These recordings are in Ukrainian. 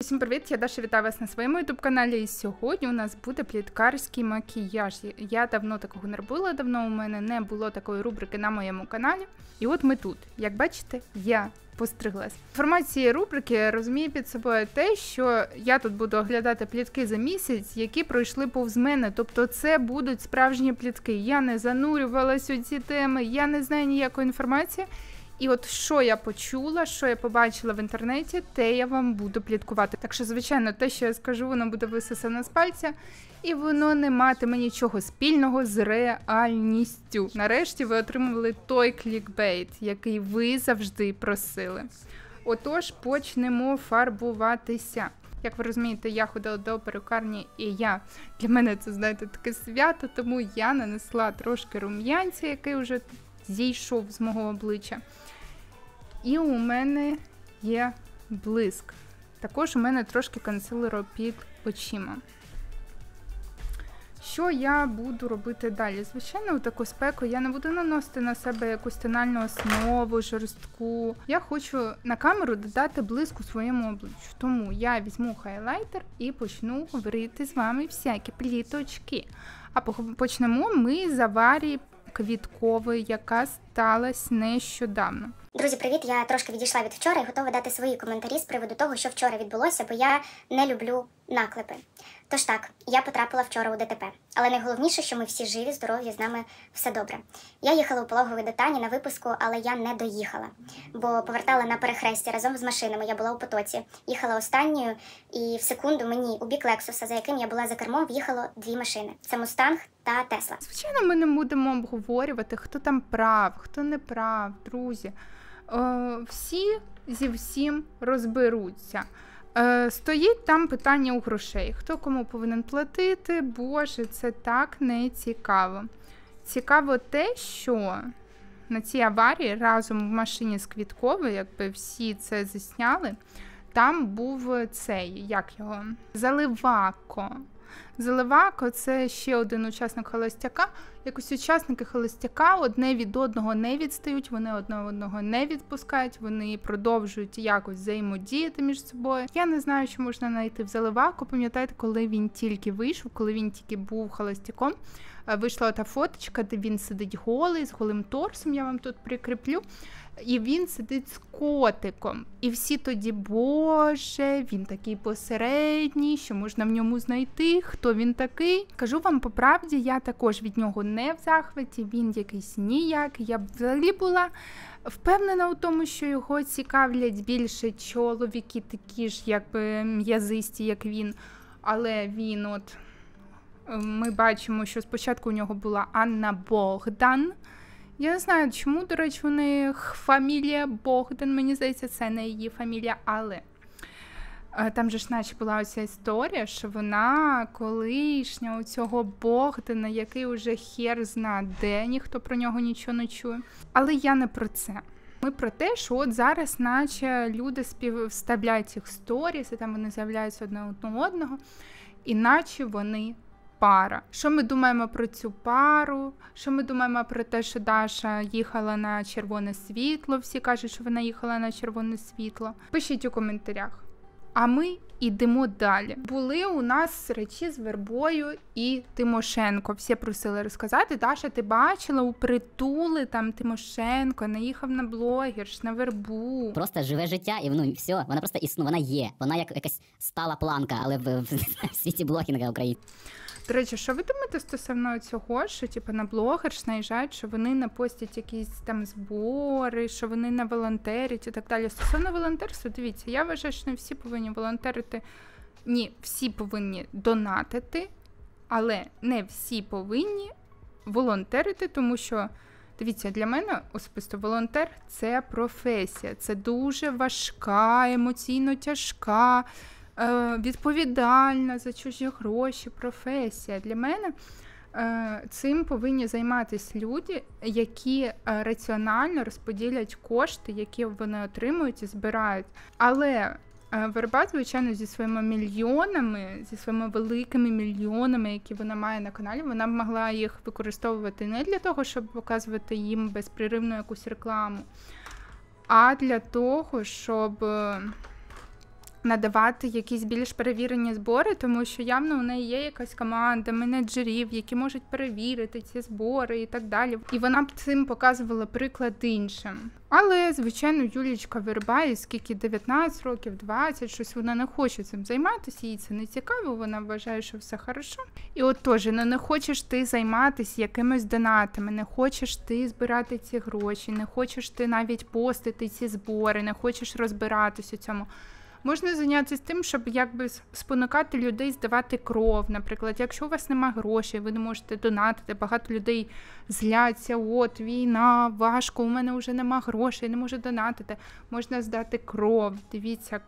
Всім привіт, я Даша, вітаю вас на своєму ютуб-каналі, і сьогодні у нас буде пліткарський макіяж. Я давно такого не робила, давно у мене не було такої рубрики на моєму каналі. І от ми тут. Як бачите, я постриглась. Формат цієї рубрики розуміє під собою те, що я тут буду оглядати плітки за місяць, які пройшли повз мене. Тобто це будуть справжні плітки. Я не занурювалась у ці теми, я не знаю ніякої інформації. І от що я почула, що я побачила в інтернеті, те я вам буду пліткувати. Так що, звичайно, те, що я скажу, воно буде висосане з пальця, і воно не матиме нічого спільного з реальністю. Нарешті ви отримали той клікбейт, який ви завжди просили. Отож, почнемо фарбуватися. Як ви розумієте, я ходила до перукарні, і для мене це, знаєте, таке свято, тому я нанесла трошки рум'янця, який вже зійшов з мого обличчя. І у мене є блиск. Також у мене трошки консилеру під очима. Що я буду робити далі? Звичайно, у таку спеку я не буду наносити на себе якусь тональну основу, жорстку. Я хочу на камеру додати блиск у своєму обличчю. Тому я візьму хайлайтер і почну говорити з вами всякі пліточки. А почнемо ми з аварії квіткової, яка сталася нещодавно. Друзі, привіт! Я трошки відійшла від вчора і готова дати свої коментарі з приводу того, що вчора відбулося, бо я не люблю наклепи. Тож так, я потрапила вчора у ДТП. Але найголовніше, що ми всі живі, здорові, з нами все добре. Я їхала у Пологовий до Тані на виписку, але я не доїхала. Бо повертала на перехресті разом з машинами, я була у потоці. Їхала останньою, і в секунду мені у бік Лексуса, за яким я була за кермом, в'їхало дві машини. Це Мустанг та Тесла. Звичайно, ми не будемо обговорювати, хто там прав, хто не прав, друзі. Всі зі всім розберуться. Стоїть там питання у грошей. Хто кому повинен платити? Боже, це так не цікаво. Цікаво те, що на цій аварії разом в машині з Квітковою, якби всі це засняли, там був цей, Заливако – це ще один учасник холостяка. Якось учасники холостяка одне від одного не відстають, вони одне одного не відпускають, вони продовжують якось взаємодіяти між собою. Я не знаю, що можна знайти в Заливако. Пам'ятаєте, коли він тільки вийшов, коли він тільки був холостяком, вийшла та фоточка, де він сидить голий, з голим торсом, я вам тут прикріплю. І він сидить з котиком. І всі тоді, боже, він такий посередній, що можна в ньому знайти, хто він такий. Кажу вам по правді, я також від нього не в захваті, він якийсь ніякий. Я б взагалі була впевнена у тому, що його цікавлять більше чоловіки, такі ж, якби м'язисті, як він. Але він ми бачимо, що спочатку у нього була Анна Богдан. Я не знаю, чому, до речі, у них фамілія Богдан, мені здається, це не її фамілія, але там же ж наче була оця історія, що вона колишня у цього Богдана, який уже хер зна де, ніхто про нього нічого не чує. Але я не про це. Ми про те, що от зараз наче люди вставляють їх сторіс, і там вони з'являються одне одного, іначе вони пара. Що ми думаємо про цю пару? Що ми думаємо про те, що Даша їхала на червоне світло? Всі кажуть, що вона їхала на червоне світло. Пишіть у коментарях. А ми йдемо далі. Були у нас речі з Вербою і Тимошенко. Всі просили розказати. Даша, ти бачила у притули там Тимошенко, наїхав на блогерш, на Вербу. Просто живе життя і все, вона просто існує, вона є. Вона як якась стала планка, але в світі блогінга України. До речі, що ви думаєте стосовно цього, що на блогерш наїжджають, що вони не постять якісь там збори, що вони не волонтерять і так далі. Стосовно волонтерства, дивіться, я вважаю, що не всі повинні волонтерити. Ні, всі повинні донатити, але не всі повинні волонтерити, тому що, дивіться, для мене особисто волонтер – це професія, це дуже важка, емоційно тяжка, відповідальна за чужі гроші професія. Для мене цим повинні займатися люди, які раціонально розподілять кошти, які вони отримують і збирають. Але Верба, звичайно, зі своїми мільйонами, зі своїми великими мільйонами, які вона має на каналі, вона б могла їх використовувати не для того, щоб показувати їм безпреривну якусь рекламу, а для того, щоб надавати якісь більш перевірені збори, тому що явно у неї є якась команда менеджерів, які можуть перевірити ці збори і так далі. І вона б цим показувала приклад іншим. Але, звичайно, Юлічка Верба, скільки 19 років, 20, щось вона не хоче цим займатися, їй це не цікаво, вона вважає, що все хорошо. І от теж, не хочеш ти займатися якимись донатами, не хочеш ти збирати ці гроші, не хочеш ти навіть постити ці збори, не хочеш розбиратися у цьому. Можна зайнятися тим, щоб якби спонукати людей здавати кров. Наприклад, якщо у вас немає грошей, ви не можете донатити, багато людей зляться, от війна, важко, у мене вже немає грошей, не можу донатити. Можна здати кров. Дивіться,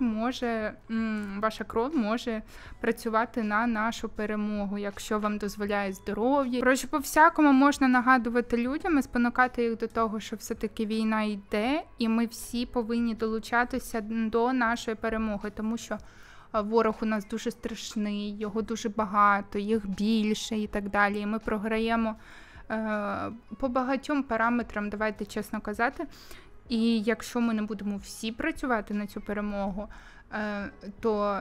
ваша кров може працювати на нашу перемогу, якщо вам дозволяє здоров'я. Коротше, по-всякому можна нагадувати людям і спонукати їх до того, що все-таки війна йде, і ми всі повинні долучатися до нашої перемоги, тому що ворог у нас дуже страшний, його дуже багато, їх більше і так далі. І ми програємо по багатьом параметрам, давайте чесно казати. І якщо ми не будемо всі працювати на цю перемогу, то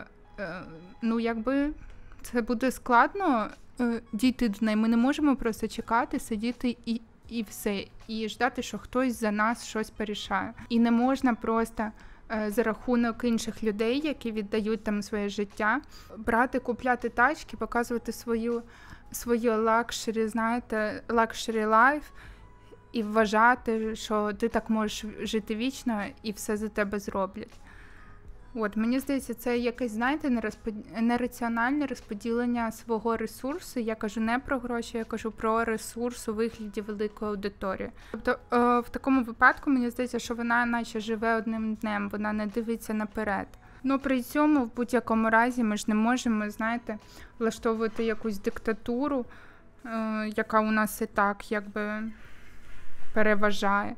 це буде складно дійти до неї. Ми не можемо просто чекати, сидіти і все, і ждати, що хтось за нас щось порішає. І не можна просто за рахунок інших людей, які віддають там своє життя, брати, купляти тачки, показувати свою лакшері, знаєте, лакшері лайф і вважати, що ти так можеш жити вічно і все за тебе зроблять. От, мені здається, це якесь, знаєте, нераціональне розподілення свого ресурсу. Я кажу не про гроші, я кажу про ресурс у вигляді великої аудиторії. Тобто, в такому випадку, мені здається, що вона наче живе одним днем, вона не дивиться наперед. При цьому, в будь-якому разі, ми ж не можемо, знаєте, влаштовувати якусь диктатуру, яка у нас і так, якби, переважає.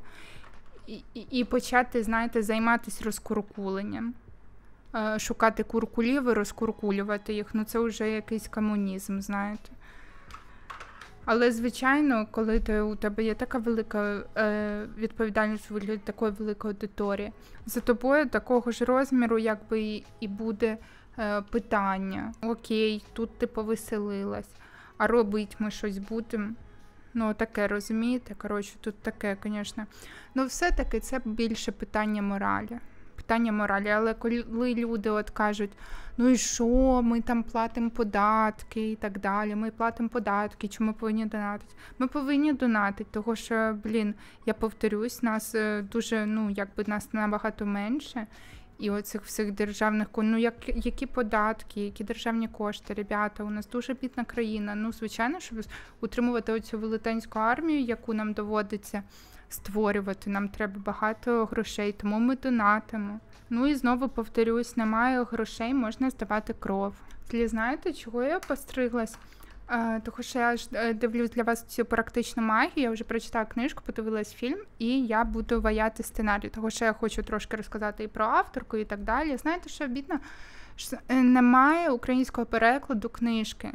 І почати, знаєте, займатися розкуркуленням. Шукати куркулів і розкуркулювати їх. Це вже якийсь комунізм, знаєте. Але, звичайно, коли у тебе є така велика відповідальність у вигляді такої великої аудиторії, за тобою такого ж розміру якби і буде питання. Окей, тут ти повеселилась, а робить ми щось будемо? Таке, розумієте? Коротше, тут таке, звісно. Все-таки це більше питання моралі. Але коли люди от кажуть, і що, ми там платимо податки і так далі, ми платимо податки, чому ми повинні донатити? Ми повинні донатити, тому що, я повторюсь, нас дуже, нас набагато менше, і оцих всіх державних, які податки, які державні кошти, ребята, у нас дуже бідна країна, звичайно, щоб утримувати оцю велетенську армію, яку нам доводиться створювати, нам треба багато грошей, тому ми донатимо. І знову повторюсь, немає грошей, можна здавати кров. Знаєте, чого я постриглась? Тому що я ж дивлюсь для вас цю практичну магію, я вже прочитала книжку, подивилась фільм, і я буду ваяти сценарій, тому що я хочу трошки розказати і про авторку, і так далі. Знаєте, що обідно? Немає українського перекладу книжки.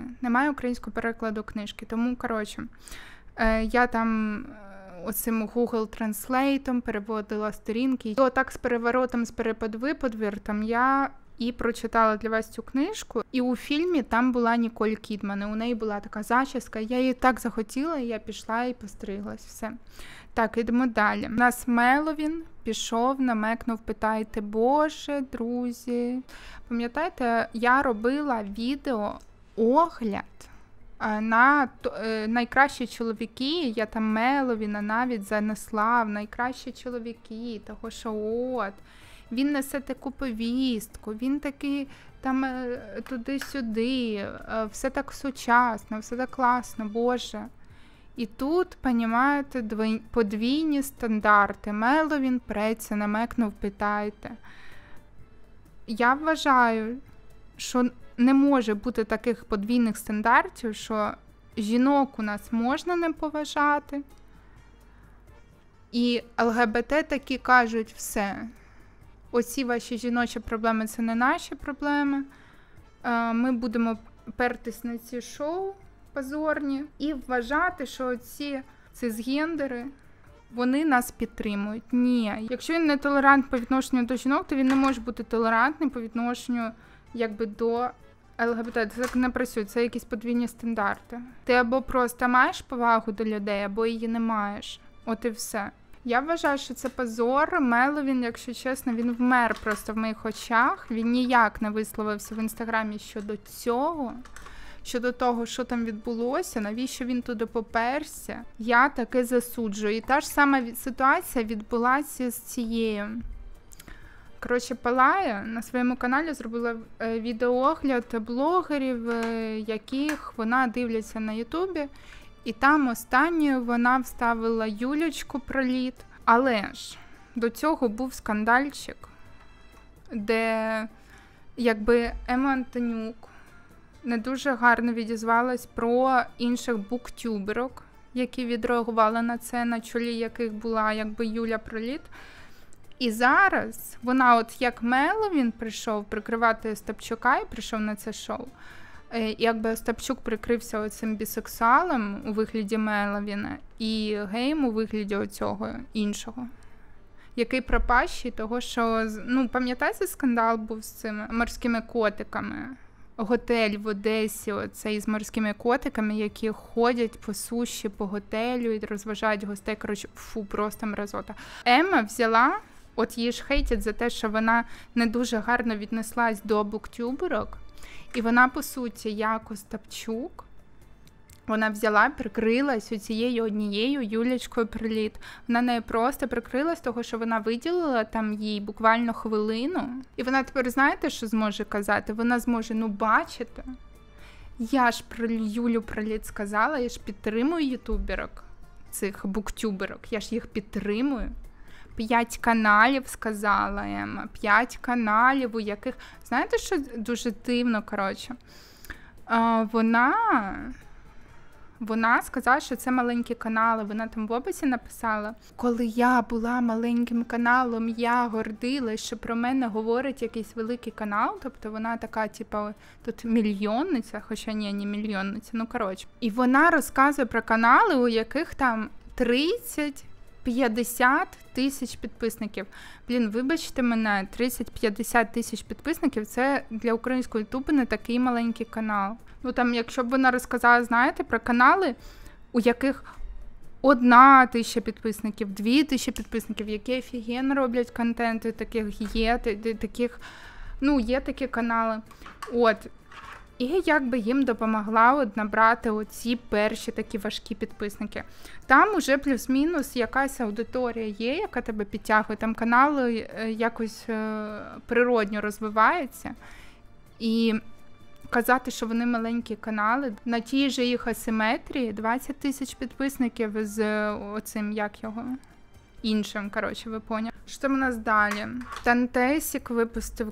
Тому, я там оцим Google Translate переводила сторінки. І отак з переворотом, з переподвиртом я і прочитала для вас цю книжку. І у фільмі там була Ніколь Кідман. У неї була така зачіска. Я її так захотіла, і я пішла і постриглась. Все. Так, йдемо далі. У нас Меловін пішов, намекнув, питайте, Боже, друзі. Пам'ятаєте, я робила відео огляд на найкращі чоловіки, я там Меловіна навіть занесла в найкращі чоловіки, того що він несе таку повістку, він такий там туди-сюди, все так сучасно, все так класно, Боже. І тут, понімаєте, подвійні стандарти. Меловін преться, намекнув, питайте. Я вважаю, що не може бути таких подвійних стандартів, що жінок у нас можна не поважати, і ЛГБТ такі кажуть, все, оці ваші жіночі проблеми – це не наші проблеми, ми будемо пертись на ці шоу позорні і вважати, що ці цисгендери вони нас підтримують. Ні. Якщо він не толерантний по відношенню до жінок, то він не може бути толерантний по відношенню до ЛГБТ. Це так не працює, це якісь подвійні стандарти. Ти або просто маєш повагу до людей, або її не маєш. От і все. Я вважаю, що це позор. Меловін, якщо чесно, він вмер просто в моїх очах. Він ніяк не висловився в інстаграмі щодо цього. Щодо того, що там відбулося, навіщо він туди поперся, я таки засуджую. І та ж сама ситуація відбулася з цією. Коротше, Палая на своєму каналі зробила відеоогляд блогерів, яких вона дивиться на Ютубі. І там останньою вона вставила Юлічку Проліт. Але ж до цього був скандальчик, де Ема Антонюк не дуже гарно відізвалась про інших буктюберок, які відреагували на це, на чолі яких була Юля Проліт. І зараз вона, от як Меловін прийшов прикривати Остапчука і прийшов на це шоу, і Остапчук прикрився оцим бісексуалом у вигляді Меловіна і геєм у вигляді оцього іншого, який пропащий того, що, пам'ятаєте, скандал був з цими морськими котиками? Готель в Одесі, оцей з морськими котиками, які ходять по суші, по готелю і розважають гостей. Коротше, просто мразота. Ема взяла, от її ж хейтять за те, що вона не дуже гарно віднеслась до буктюберок, і вона, по суті, як Остапчук, вона взяла, прикрилась оцією однією Юлічкою Приліт. Вона не просто прикрилась того, що вона виділила там їй буквально хвилину. І вона тепер, знаєте, що зможе казати? Вона зможе, бачите, я ж про Юлю Приліт сказала, я ж підтримую ютуберок, цих буктюберок, я ж їх підтримую. 5 каналів, сказала Ема, 5 каналів, у яких... Знаєте, що дуже дивно, коротше? Вона сказала, що це маленькі канали. Вона там в описі написала: коли я була маленьким каналом, я гордилась, що про мене говорить якийсь великий канал. Тобто вона така, тут мільйонниця, хоча ні, не мільйонниця, І вона розказує про канали, у яких там 30-50 тисяч підписників. Вибачте мене, 30-50 тисяч підписників – це для українського ютубу не такий маленький канал. Якщо б вона розказала, знаєте, про канали, у яких 1 тисяча підписників, 2 тисячі підписників, які офігенно роблять контент, і таких є, є такі канали. І їм допомогла набрати оці перші такі важкі підписники. Там уже плюс-мінус якась аудиторія є, яка тебе підтягує. Там канал якось природньо розвивається. І казати, що вони маленькі канали, на тій же їх асиметрії 20 тисяч підписників з оцим, іншим, ви поняли. Що там у нас далі? Тантесік випустив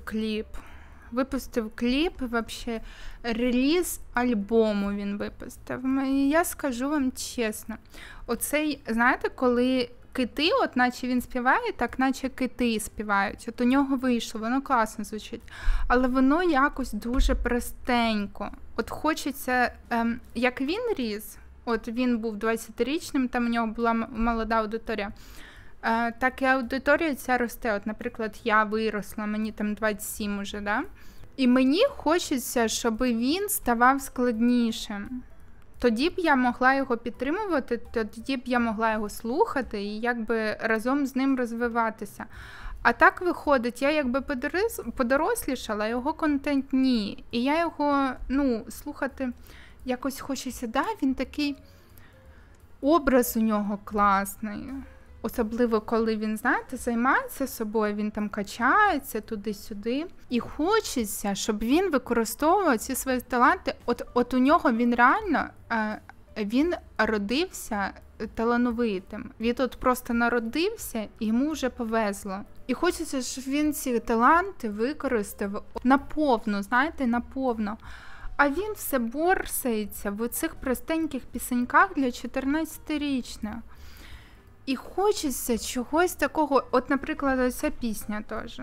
кліп, вообще реліз альбому він випустив. І я скажу вам чесно, оцей, знаєте, коли кити, наче він співає, так наче кити співають. От у нього вийшло, воно класно звучить. Але воно якось дуже простенько. От хочеться, як він ріс, він був 20-річним, там у нього була молода аудиторія, так і аудиторія ця росте. Наприклад, я виросла, мені там 27 уже, да? І мені хочеться, щоб він ставав складнішим. Тоді б я могла його підтримувати, тоді б я могла його слухати і разом з ним розвиватися. А так виходить, я подорослішала, а його контент ні. І я його, слухати якось хочеться, він такий, образ у нього класний. Особливо, коли він, знаєте, займається собою, він там качається туди-сюди. І хочеться, щоб він використовував ці свої таланти. От у нього він реально, він родився талановитим. Він просто народився, і йому вже повезло. І хочеться, щоб він ці таланти використав наповну, знаєте, наповну. А він все борсається в оцих простеньких пісеньках для 14-річних. І хочеться чогось такого, наприклад, ця пісня теж.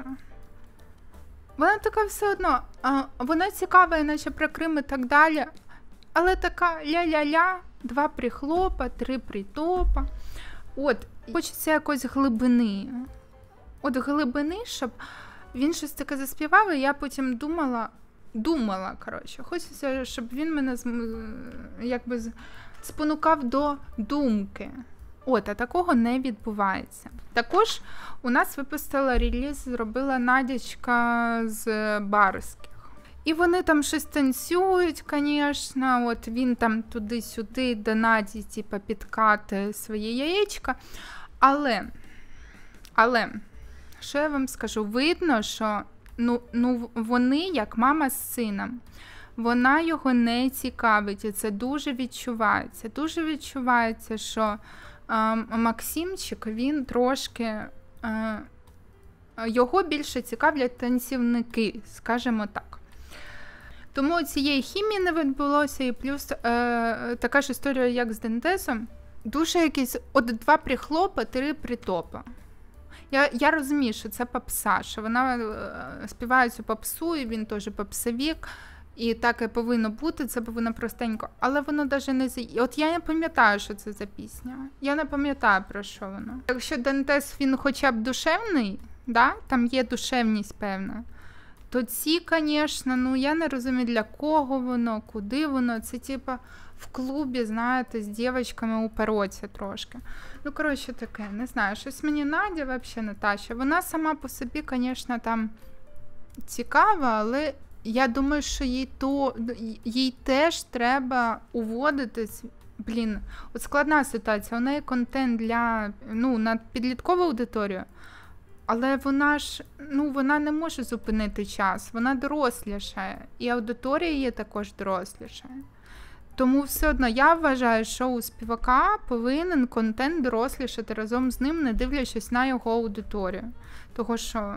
Вона така все одно, вона цікава, іначе про Крим і так далі, але така ля-ля-ля, 2 прихлопа, 3 притопа. хочеться якось глибини. От глибини, щоб він щось таке заспівав, і я потім думала, хочеться, щоб він мене якби спонукав до думки. От, а такого не відбувається. Також у нас випустила реліз, зробила Надячка з Барських. І вони там щось танцюють, звісно, от він там туди-сюди до Наді, типу, підкатує своє яєчко. Але, що я вам скажу, видно, що вони, як мама з сином, вона його не цікавить, і це дуже відчувається. Дуже відчувається, що Максимчик, він трошки, його більше цікавлять танцівники, скажімо так. Тому цієї хімії не відбулося, і плюс така ж історія, як з Дантесом, дуже якісь от 2 прихлопа, 3 притопа. Я розумію, що це попса, що вона співає цю попсу, і він теж попсовік, і так і повинно бути, це повинно простенько. Але воно навіть не... От я не пам'ятаю, що це за пісня. Я не пам'ятаю, про що воно. Якщо Дантес, він хоча б душевний, да? Там є душевність певна, то ці, звісно, я не розумію, для кого воно, куди воно. Це, типа, в клубі, знаєте, з дівчатками у пероці трошки. Коротше, таке, не знаю, щось мені Надя взагалі не тащить. Вона сама по собі, звісно, там цікава, але я думаю, що їй теж треба уводитись. Блін, от складна ситуація. У неї контент для, на підліткову аудиторію, але вона ж, вона не може зупинити час, вона дорослішає, і аудиторія є також дорослішає. Тому все одно я вважаю, що у співака повинен контент дорослішати разом з ним, не дивлячись на його аудиторію. Того що,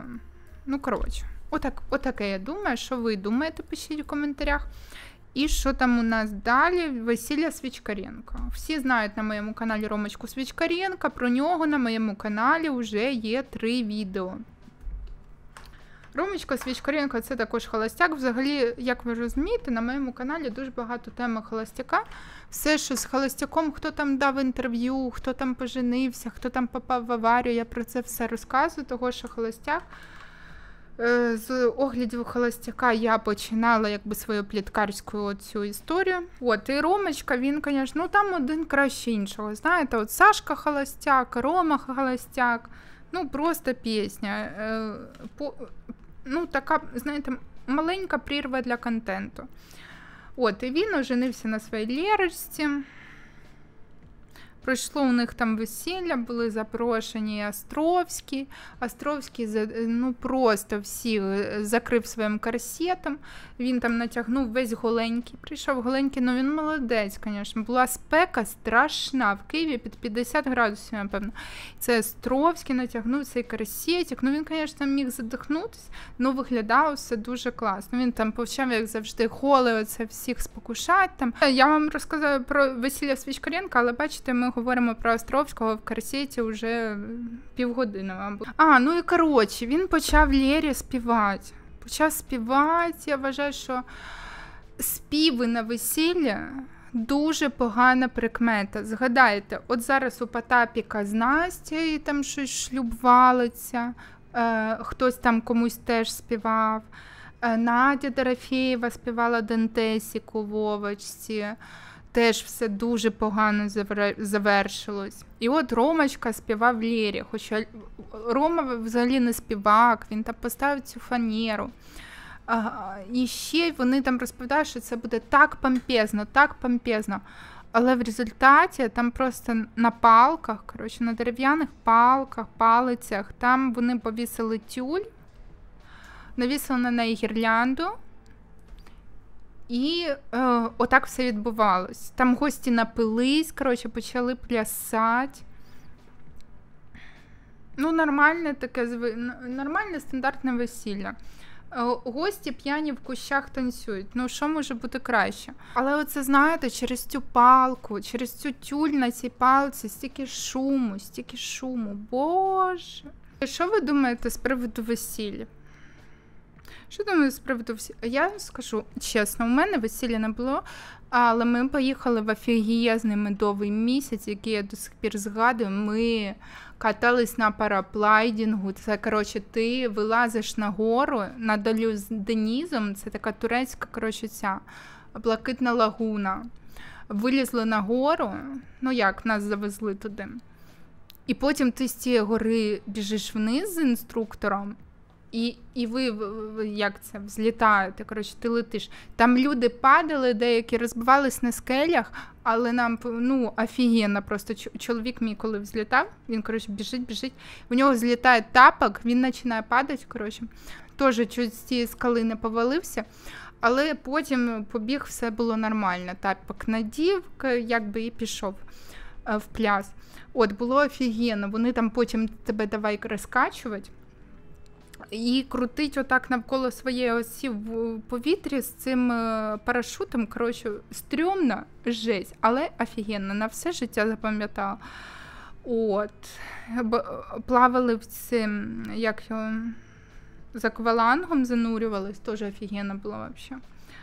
отаке я думаю. Що ви думаєте, пишіть у коментарях. І що там у нас далі? Василя Свічкаренка. Всі знають на моєму каналі Ромочку Свічкаренка, про нього на моєму каналі вже є 3 відео. Ромочка Свічкаренко – це також холостяк. Взагалі, як ви розумієте, на моєму каналі дуже багато теми холостяка. Все, що з холостяком, хто там дав інтерв'ю, хто там поженився, хто там попав в аварію, я про це все розказую, того що холостяк. З оглядів холостяка я починала свою пліткарську цю історію. І Ромочка, він, звісно, там один краще іншого. Знаєте, от Сашка холостяк, Рома холостяк, просто пісня. Така, знаєте, маленька прірва для контенту. І він оженився на своїй Лєрочці. Пройшло у них там весілля, були запрошені Островський. Островський, просто всіх закрив своїм корсетом. Він там натягнув весь голенький. Прийшов голенький, він молодець, звісно. Була спека страшна. В Києві під 50 градусів, напевно. Це Островський натягнув цей корсетик. Він, звісно, міг задихнутися, виглядав все дуже класно. Він там почав, як завжди, холи всіх спокушати. Там. Я вам розказую про Василя Свічкаренка, але бачите, ми говоримо про Островського в корсеті вже півгодини, мабуть. Він почав Лєрі співати. Я вважаю, що співи на весілля дуже погана прикмета. Згадайте, от зараз у Потапіка з Настею там щось шлюб валиться, хтось там комусь теж співав. Надя Дорофєєва співала Дантесіку в Вовочці. Теж все дуже погано завершилось. І от Ромочка співав Лєрі, хоча Рома взагалі не співак, він там поставив цю фанеру. І ще вони там розповідають, що це буде так помпезно. Але в результаті там просто на палках, на дерев'яних палицях, там вони повісили тюль, навісили на неї гірлянду, і отак все відбувалось. Там гості напились, почали плясати. Нормальне стандартне весілля. Гості п'яні в кущах танцюють. Що може бути краще? Але оце, знаєте, через цю палку, через цю тюль на цій палці, стільки шуму. Боже! Що ви думаєте з приводу весілля? Що думаю з приводу всі? Я скажу чесно, у мене весілля не було, але ми поїхали в офігезний медовий місяць, який я до сих пір згадую. Ми катались на параплайдингу. Це, коротше, ти вилазиш на гору на долю з Денізом. Це така турецька, коротше, ця блакитна лагуна. Вилізли на гору, ну як, нас завезли туди. І потім ти з цієї гори біжиш вниз з інструктором, і ви, як це, взлітаєте, коротше, ти летиш. Там люди падали, деякі розбивались на скелях, але нам, ну, офігенно просто. Чоловік мій, коли взлітав, він, коротше, біжить, в нього злітає тапок, він починає падати, коротше. Теж чуть з цієї скали не повалився, але потім побіг, все було нормально. Тапок надів, якби і пішов в пляс. От, було офігенно, вони там потім тебе давай розкачувати і крутить отак навколо своєї осі в повітрі з цим парашутом, коротше, стрьомно, жесть, але офігенно, на все життя запам'ятала. От, плавали в цим, як його, з аквалангом занурювались, теж офігенно було взагалі.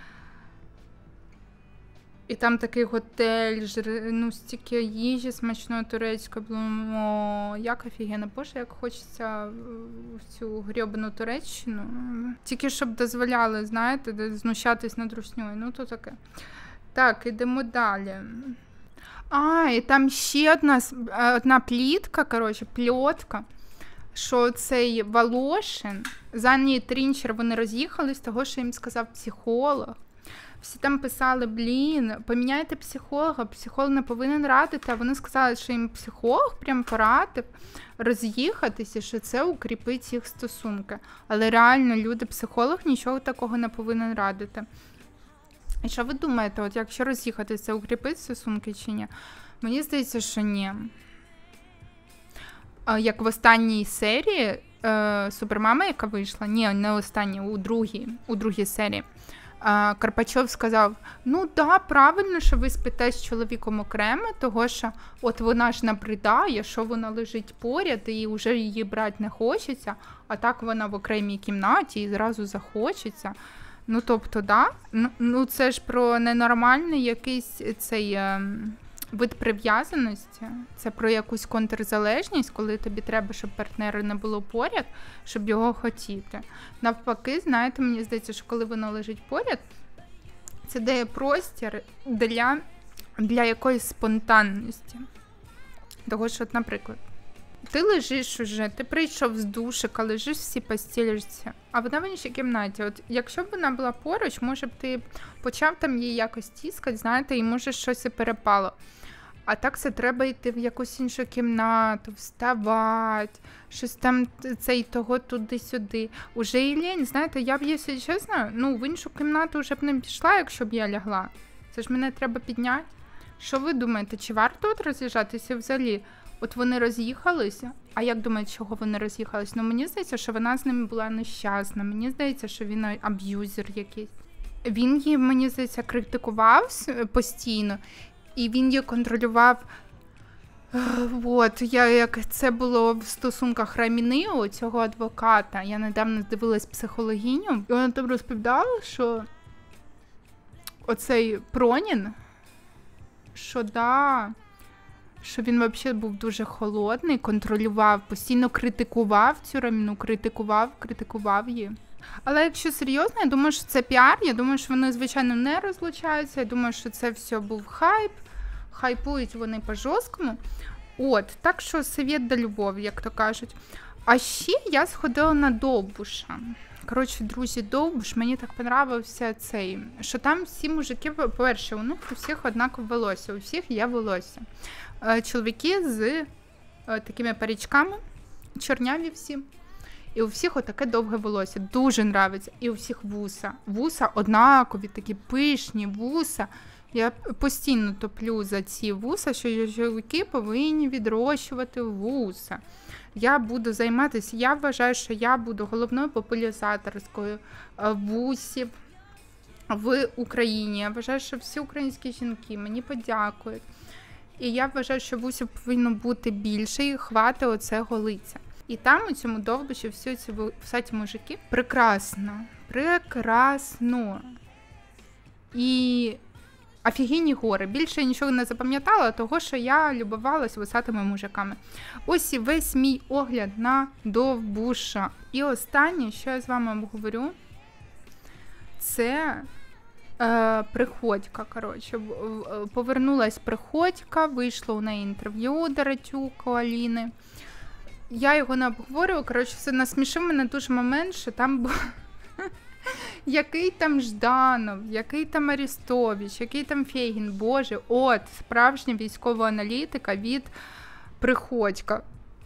І там такий готель, ну, стільки їжі смачної турецької було. О, як офігенно. Боже, як хочеться в цю грьобану Туреччину. Тільки щоб дозволяли, знаєте, знущатись над русньою. Ну, то таке. Так, ідемо далі. І там ще одна плітка, коротше, пльотка, що цей Волошин, Заня і Трінчер, вони роз'їхались, того, що їм сказав психолог. Всі там писали, поміняйте психолога, психолог не повинен радити, а вони сказали, що їм психолог прям порадив роз'їхатися, що це укріпить їх стосунки. Але реально, психолог нічого такого не повинен радити. І що ви думаєте, от якщо роз'їхатися, це укріпить стосунки чи ні? Мені здається, що ні. Як в останній серії Супермама, яка вийшла, не останній, у другій серії, Карпачов сказав, ну да, правильно, що ви спите з чоловіком окремо, того що от вона ж набридає, що вона лежить поряд і вже її брати не хочеться, а так вона в окремій кімнаті і зразу захочеться. Ну, тобто, да, ну це ж про ненормальний якийсь цей вид прив'язаності, це про якусь контрзалежність, коли тобі треба, щоб партнера не було поряд, щоб його хотіти. Навпаки, знаєте, мені здається, що коли воно лежить поряд, це дає простір для якоїсь спонтанності. Того, що, от, наприклад, ти лежиш уже, ти прийшов з душика, лежиш всі постілишся, а вона в іншій кімнаті. От якщо б вона була поруч, може б ти почав там її якось тіскати, знаєте, і може щось і перепало. А так це треба йти в якусь іншу кімнату, вставати, щось там цей того туди-сюди. Уже і лінь, знаєте, я б, якщо чесно, в іншу кімнату вже б не пішла, якщо б я лягла. Це ж мене треба підняти. Що ви думаєте, чи варто от роз'їжджатися взагалі? От вони роз'їхалися, а як думаєте, чого вони роз'їхалися? Мені здається, що вона з ними була нещасна, мені здається, що він аб'юзер якийсь. Він її, мені здається, критикував постійно, і він її контролював. От, як це було в стосунках Раміни, цього адвоката. Я недавно дивилась психологиню, і вона там розповідала, що оцей Пронін, що він взагалі був дуже холодний, контролював, постійно критикував цю Раміну, критикував її. Але якщо серйозно, я думаю, що це піар, я думаю, що вони, звичайно, не розлучаються, я думаю, що це все був хайп, хайпують вони по-жорсткому. От, так що совет до любові, як то кажуть. А ще я сходила на Довбуша. Коротше, друзі, Довбуш, мені так понравився цей, що там всі мужики, по-перше, у них у всіх однакове волосся, у всіх є волосся. Чоловіки з такими парічками, чорняві всі. І у всіх отаке довге волосся. Дуже нравиться. І у всіх вуса. Вуса однакові, такі пишні вуса. Я постійно топлю за ці вуса, що чоловіки повинні відрощувати вуса. Я буду займатися, я вважаю, що я буду головною популяризаторською вусів в Україні. Я вважаю, що всі українські жінки мені подякують. І я вважаю, що вусів повинно бути більше і хватить оцього лиця. І там у цьому Довбуші всі ці мужики прекрасно, прекрасно. І офігенні гори. Більше я нічого не запам'ятала, того, що я любувалась висатими мужиками. Ось і весь мій огляд на Довбуша. І останнє, що я з вами обговорю, це Приходька, коротше. Повернулась Приходька, вийшло у неї інтерв'ю Деритюк у Аліни. Я його не обговорюю, коротше, це насмішив мене дуже момент, що там був який там Жданов, який там Арестович, який там Фейгін. Боже, от, справжня військова аналітика від Приходька.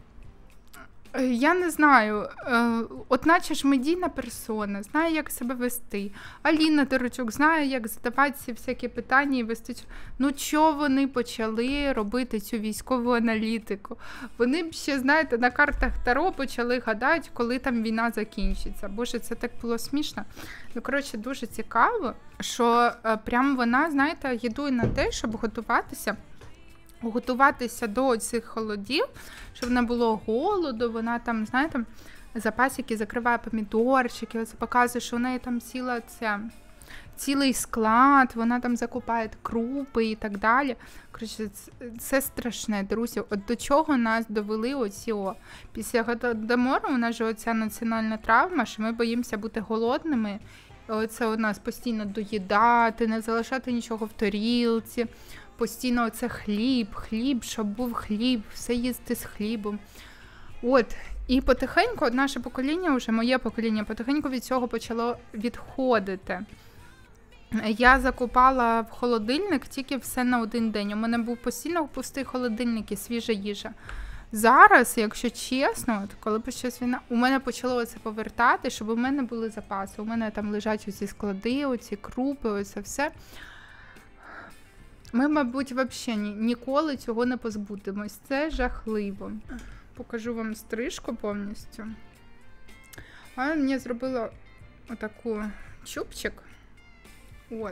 Я не знаю, от наче ж медійна персона, знає, як себе вести. Аліна Деритюк знає, як задавати ці всякі питання і вести. Ну, чого вони почали робити цю військову аналітику? Вони б ще, знаєте, на картах Таро почали гадати, коли там війна закінчиться. Боже, це так було смішно. Ну, коротше, дуже цікаво, що прям вона, знаєте, їдує на те, щоб готуватися до цих холодів, щоб не було голоду, вона там, знаєте, запасики закриває помідорчики, це показує, що у неї там цілий склад, вона там закупає крупи і так далі. Коротше, це страшне, друзі. От до чого нас довели оці після Голодомору у нас же оця національна травма, що ми боїмося бути голодними. Оце у нас постійно доїдати, не залишати нічого в тарілці. Постійно оце хліб, щоб був хліб, все їсти з хлібом. От, і потихеньку, наше покоління, вже моє покоління, потихеньку від цього почало відходити. Я закупала в холодильник тільки все на один день. У мене був постійно пустий холодильник і свіжа їжа. Зараз, якщо чесно, от коли почалась війна, у мене почало це повертати, щоб у мене були запаси. У мене там лежать оці склади, оці крупи, оце все. Ми, мабуть, взагалі ніколи цього не позбудемось. Це жахливо. Покажу вам стрижку повністю. Вона мені зробила отаку чубчик. От.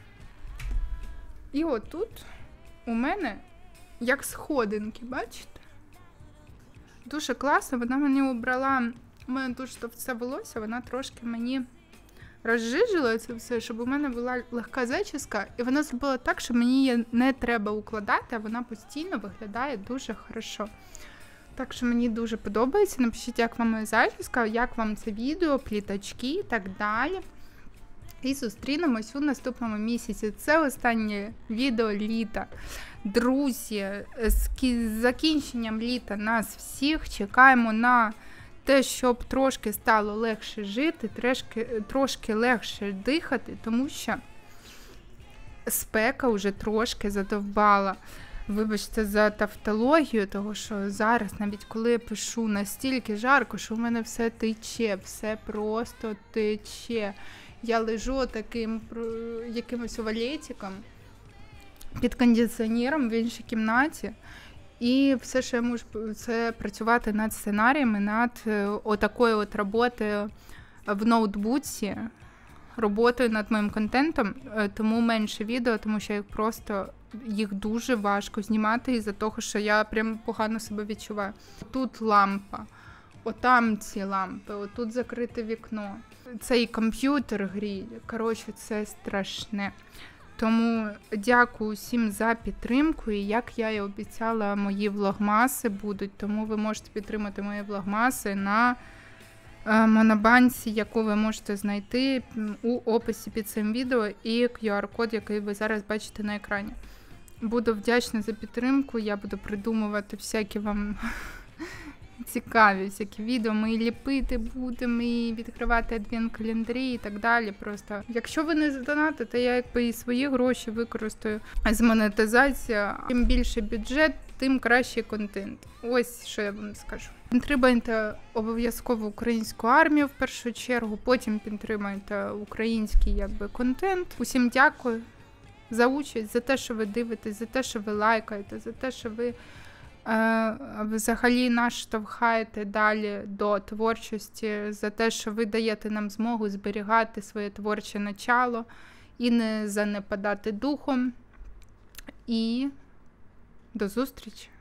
І отут у мене як сходинки, бачите? Дуже класно. Вона мені обрала, у мене дуже товсте волосся, вона трошки мені розжижила це все, щоб у мене була легка зачіска, і вона зробила так, що мені її не треба укладати, а вона постійно виглядає дуже хорошо. Так що мені дуже подобається. Напишіть, як вам моя зачіска, як вам це відео, пліточки і так далі. І зустрінемось у наступному місяці. Це останнє відео літа. Друзі, з закінченням літа нас всіх чекаємо на те, щоб трошки стало легше жити, трошки легше дихати, тому що спека вже трошки задовбала. Вибачте за тавтологію, того що зараз, навіть коли я пишу, настільки жарко, що в мене все тече, все просто тече. Я лежу таким якимось валетиком під кондиціонером в іншій кімнаті. І все, що я можу, це працювати над сценаріями, над отакою от роботою в ноутбуці, роботою над моїм контентом, тому менше відео, тому що їх дуже важко знімати із-за того, що я прям погано себе відчуваю. Тут лампа, отам ці лампи, отут закрите вікно. Цей комп'ютер гріє, коротше, це страшне. Тому дякую всім за підтримку, і як я і обіцяла, мої влогмаси будуть, тому ви можете підтримати мої влогмаси на монобанці, яку ви можете знайти у описі під цим відео, і QR-код, який ви зараз бачите на екрані. Буду вдячна за підтримку, я буду придумувати всякі вам цікаві всякі відео, ми і ліпити будемо, і відкривати адвент-календарі і так далі. Просто, якщо ви не задонатите, я якби і свої гроші використаю з монетизації. Чим більше бюджет, тим кращий контент. Ось, що я вам скажу. Підтримайте обов'язково українську армію в першу чергу, потім підтримайте український контент. Усім дякую за участь, за те, що ви дивитесь, за те, що ви лайкаєте, за те, що ви взагалі нас штовхаєте далі до творчості, за те, що ви даєте нам змогу зберігати своє творче начало і не занепадати духом. І до зустрічі!